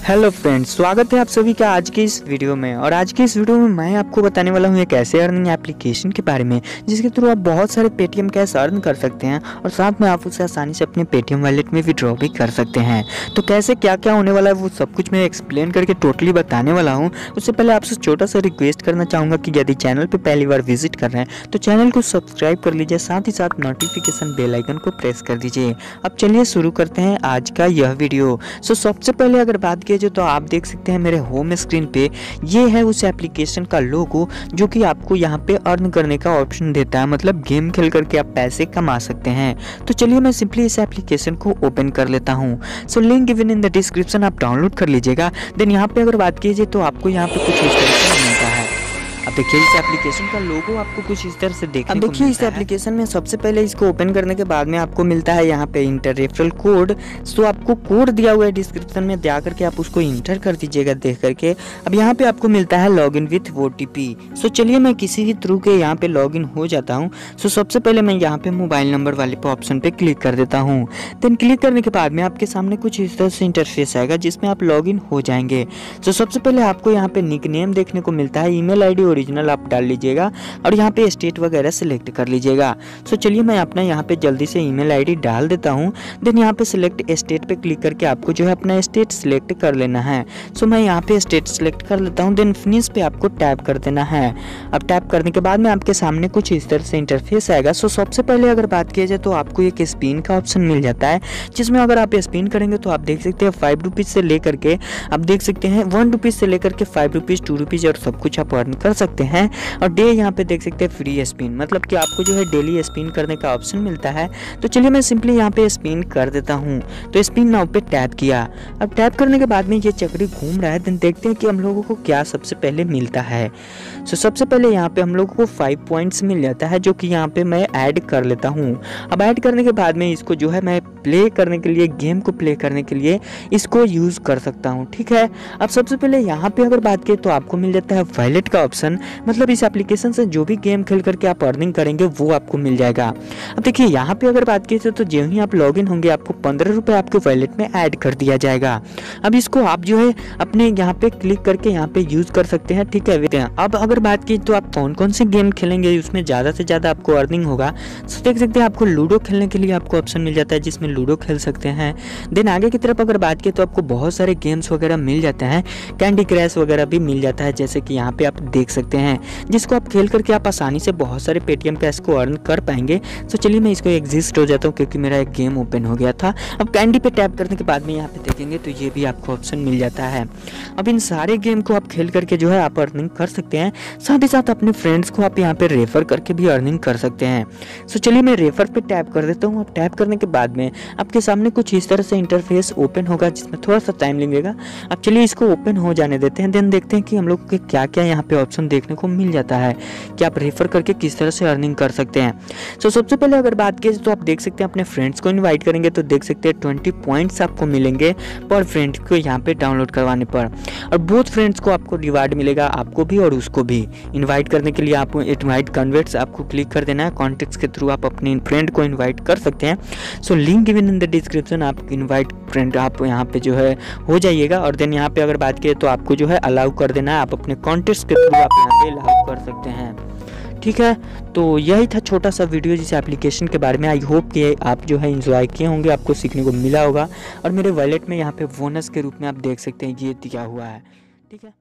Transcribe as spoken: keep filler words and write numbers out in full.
Hello friends, स्वागत है आप सभी का आज के इस वीडियो में। और आज के इस वीडियो में मैं आपको बताने वाला हूँ एक ऐसे अर्निंग एप्लीकेशन के बारे में जिसके थ्रू आप बहुत सारे पेटीएम कैश अर्न कर सकते हैं और साथ में आप उसे आसानी से अपने पेटीएम वॉलेट में विड्रॉ भी कर सकते हैं। तो कैसे क्या क्या होने वाला है वो सब कुछ मैं एक्सप्लेन करके टोटली बताने वाला हूँ। उससे पहले आपसे छोटा सा रिक्वेस्ट करना चाहूँगा कि यदि चैनल पर पहली बार विजिट कर रहे हैं तो चैनल को सब्सक्राइब कर लीजिए, साथ ही साथ नोटिफिकेशन बेल आइकन को प्रेस कर दीजिए। अब चलिए शुरू करते हैं आज का यह वीडियो। सो सबसे पहले अगर बात की जाए तो आप देख सकते हैं मेरे होम स्क्रीन पे ये है उस एप्लीकेशन का लोगो जो कि आपको यहाँ पे अर्न करने का ऑप्शन देता है, मतलब गेम खेल करके आप पैसे कमा सकते हैं। तो चलिए मैं सिंपली इस एप्लीकेशन को ओपन कर लेता हूँ। So link given in the description, आप डाउनलोड कर लीजिएगा। देन यहाँ पे अगर बात कीजिए तो आपको यहाँ पे कुछ इस तरह से मिलता है। अब देखिए इस एप्लीकेशन का लोगो आपको कुछ इस तरह से देखने को मिलता है। अब देखिए इस एप्लीकेशन में सबसे पहले इसको ओपन करने के बाद में आपको मिलता है यहाँ पे इंटर रेफरल कोड। सो आपको कोड दिया हुआ है डिस्क्रिप्शन में, जा करके आप उसको इंटर कर दीजिएगा देख करके। अब यहाँ पे आपको मिलता है लॉगिन विथ ओटीपी। सो चलिए मैं किसी भी थ्रू के यहाँ पे लॉगिन हो जाता हूँ। सो सबसे पहले मैं यहाँ पे मोबाइल नंबर वाले पे ऑप्शन पे क्लिक कर देता हूँ। देन क्लिक करने के बाद में आपके सामने कुछ इस तरह से इंटरफेस आएगा जिसमें आप लॉगिन हो जाएंगे। सो सबसे पहले आपको यहाँ पे निक नेम देखने को मिलता है, ईमेल आईडी ओरिजिनल आप डाल लीजिएगा और यहाँ पे स्टेट वगैरह सिलेक्ट कर लीजिएगा। सो चलिए मैं अपना यहाँ पे जल्दी से ईमेल आईडी डाल देता हूँ। देन यहाँ पे सिलेक्ट स्टेट पे क्लिक करके आपको जो है अपना स्टेट सिलेक्ट कर लेना है। सो मैं यहाँ पे स्टेट सिलेक्ट कर लेता हूँ। देन फिनिश पे आपको टैप कर देना है। अब टैप करने के बाद में आपके सामने कुछ इस तरह से इंटरफेस आएगा। सो सबसे पहले अगर बात की जाए तो आपको एक स्पिन का ऑप्शन मिल जाता है जिसमें अगर आप स्पिन करेंगे तो आप देख सकते हैं फाइव रुपीज से लेकर के आप देख सकते हैं वन रुपीज से लेकर के फाइव रुपीज टू रुपीज और सब कुछ आप अर्न कर सकते हैं। और डे यहाँ पे देख सकते हैं फ्री स्पिन, मतलब कि आपको जो है डेली स्पिन करने का ऑप्शन मिलता है। तो चलिए मैं सिंपली यहाँ पे स्पिन कर देता हूँ। तो स्पिन नाउ पे टैप किया। अब टैप करने के बाद में ये चक्री घूम रहा है। देन देखते हैं कि हम लोगों को क्या सबसे पहले मिलता है। सो सबसे पहले यहाँ पे हम लोगों को फाइव पॉइंट्स मिल जाता है जो कि यहाँ पे मैं ऐड कर लेता हूँ। अब ऐड करने के बाद में इसको जो है मैं प्ले करने के लिए, गेम को प्ले करने के लिए इसको यूज कर सकता हूँ। ठीक है, अब सबसे पहले यहाँ पे अगर बात करें तो आपको मिल जाता है वॉलेट का ऑप्शन, मतलब इस एप्लीकेशन से जो भी गेम खेल करके आप अर्निंग करेंगे वो आपको मिल जाएगा। अब देखिए यहाँ पे अगर बात की तो जो ही आप लॉगिन होंगे आपको पंद्रह रुपए आपके वॉलेट में ऐड कर दिया जाएगा। अब इसको आप जो है अपने यहाँ पे क्लिक करके यहाँ पे यूज कर सकते हैं। ठीक है, अब अगर बात की तो आप कौन कौन से गेम खेलेंगे उसमें ज्यादा से ज्यादा आपको अर्निंग होगा। तो देख सकते हैं आपको लूडो खेलने के लिए आपको ऑप्शन मिल जाता है जिसमें लूडो खेल सकते हैं। देन आगे की तरफ अगर बात की तो आपको बहुत सारे गेम्स वगैरह मिल जाते हैं, कैंडी क्रैश वगैरह भी मिल जाता है जैसे कि यहाँ पे आप देख सकते हैं, जिसको आप खेल करके आप आसानी से बहुत सारे पेटीएम कैश को अर्न कर पाएंगे। तो चलिए मैं इसको एग्जिस्ट हो जाता हूँ क्योंकि मेरा एक गेम ओपन हो गया था। अब कैंडी पे टैप करने के बाद में यहाँ पे देखेंगे तो ये भी आपको ऑप्शन मिल जाता है। अब इन सारे गेम को आप खेल करके जो है आप अर्निंग कर सकते हैं, साथ ही साथ अपने फ्रेंड्स को आप यहाँ पे रेफर करके भी अर्निंग कर सकते हैं। सो चलिए मैं रेफर पे टैप कर देता हूँ। अब टैप करने के बाद में आपके सामने कुछ इस तरह से इंटरफेस ओपन होगा जिसमें थोड़ा सा टाइम लगेगा। अब चलिए इसको ओपन हो जाने देते हैं। देन देखते हैं कि हम लोग के क्या क्या यहाँ पे ऑप्शन देखने को मिल जाता है कि आप रेफर करके किस तरह से अर्निंग कर सकते हैं। सो so, सबसे पहले अगर बात की तो आप देख सकते हैं अपने फ्रेंड्स को इनवाइट करेंगे तो देख सकते हैं ट्वेंटी पॉइंट्स आपको मिलेंगे पर फ्रेंड को यहाँ पे डाउनलोड करवाने पर, और बोथ फ्रेंड्स को आपको रिवार्ड मिलेगा, आपको भी और उसको भी। इनवाइट करने के लिए आपको इनवाइट कन्वर्ट्स आपको क्लिक कर देना है, कॉन्टेक्ट्स के थ्रू आप अपने फ्रेंड को इन्वाइट कर सकते हैं। So link given in the description, आप इन्वाइट फ्रेंड आप यहाँ पे जो है हो जाइएगा। और देन यहाँ पे अगर बात करें तो आपको जो है अलाउ कर देना है, आप अपने कॉन्टेक्ट्स के थ्रू आप यहाँ पे अलाउ कर सकते हैं। ठीक है, तो यही था छोटा सा वीडियो जिस एप्लीकेशन के बारे में। आई होप कि आप जो है एंजॉय किए होंगे, आपको सीखने को मिला होगा। और मेरे वॉलेट में यहाँ पे बोनस के रूप में आप देख सकते हैं ये दिया हुआ है। ठीक है।